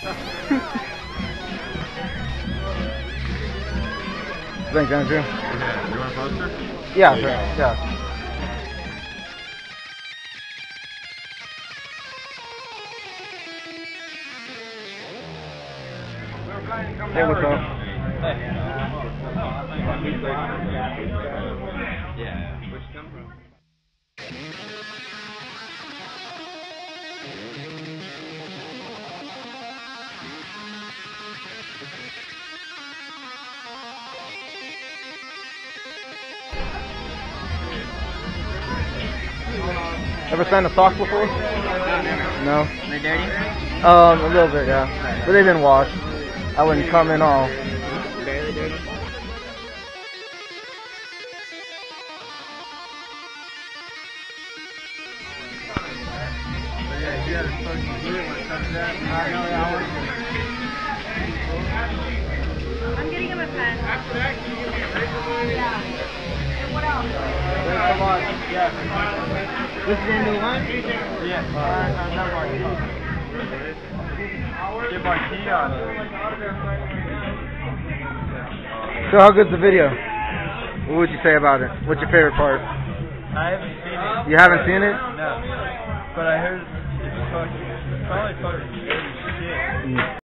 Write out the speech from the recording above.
Thanks, Andrew. Yeah, you want a poster? Yeah, sure. Yeah. Hey, what's up? Yeah. Where'd you come from? Ever signed a sock before? No. They dirty? A little bit, yeah. But they've been washed. I wouldn't come in all. Barely dirty. I'm getting him a pen. After that, can you give me a paper money? Yeah. And what else? Come on. Yeah. This is into one? Yeah. Get my key on it. So how good's the video? What would you say about it? What's your favorite part? I haven't seen it. You haven't seen it? No. But I heard it's probably fucking good as shit.